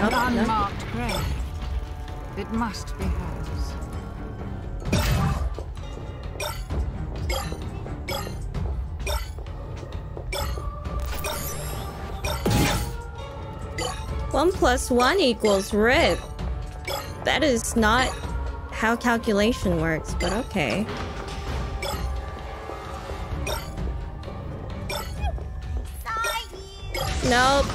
Nope, An no. unmarked grave. It must be hers. One plus one equals rip. That is not how calculation works, but okay. Nope.